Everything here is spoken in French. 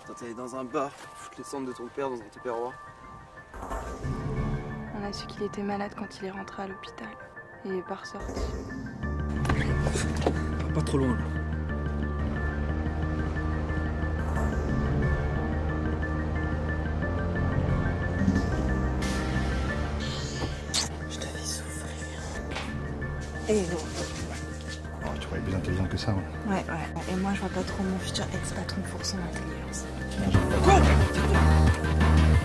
Quand t'es allé dans un bar, foutre les cendres de ton père dans un tupperware. On a su qu'il était malade quand il est rentré à l'hôpital. Il est pas ressorti. Pas trop loin là. Je te fais souffrir. Et non. Oh, tu croyais plus intelligente que ça, hein. Ouais. Et moi, je vois pas trop mon futur ex-patron pour son intelligence. Quoi ?